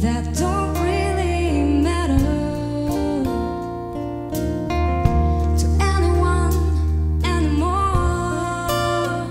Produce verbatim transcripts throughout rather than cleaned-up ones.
that don't really matter to anyone anymore.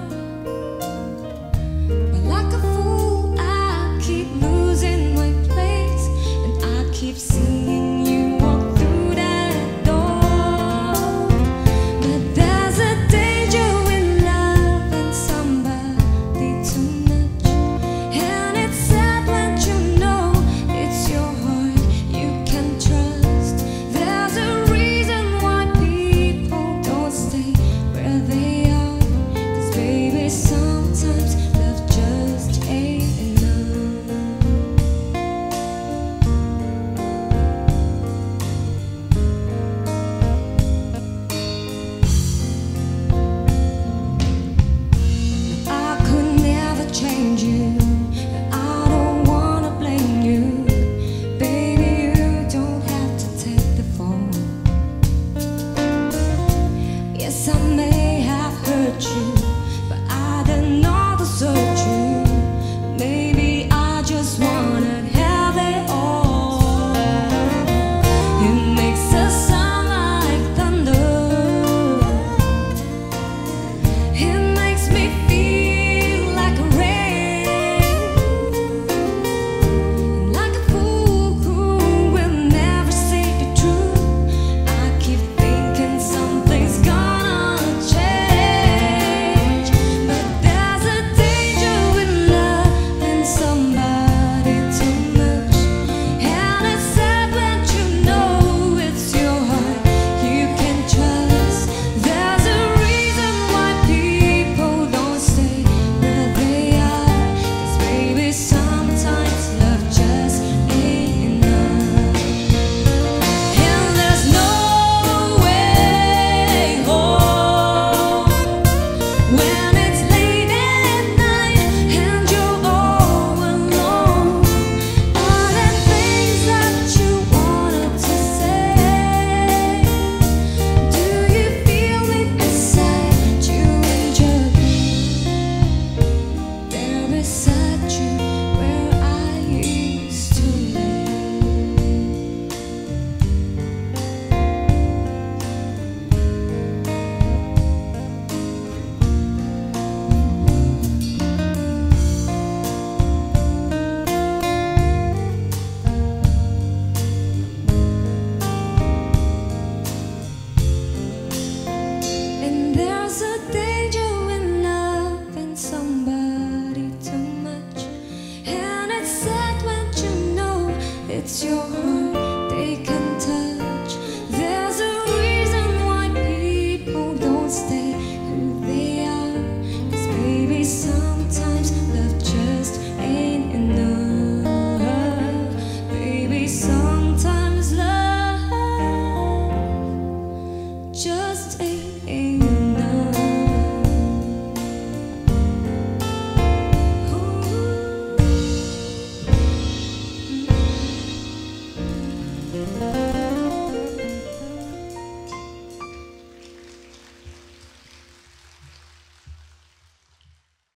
But like a fool, I keep losing my place, and I keep seeing you walk through that door. But there's a danger in loving somebody too much, and it's sad when you know it's your heart you can trust. There's a reason why people don't stay where they are, 'cause baby, sometimes love just ain't enough. I could never change you, and I don't wanna blame you. Baby, you don't have to take the fall. Yes, I may have hurt you, but I didn't know to search you. Maybe I just wanna have it all. It makes us sound like thunder. It makes me feel like a rain, like a fool who will never say the truth. I keep thinking something's gonna change, but there's a danger with loving somebody too much, and it's sad when you know it's your heart you can trust. There's a reason why people don't stay where they are, 'cause baby, sometimes love just ain't enough. And there's no way home when it's late at night and you're all alone. Are there things that you wanted to say? Do you feel me beside you in journey? There beside you where I used to live. And there's a danger in loving somebody too much, and it's sad when you know it's your heart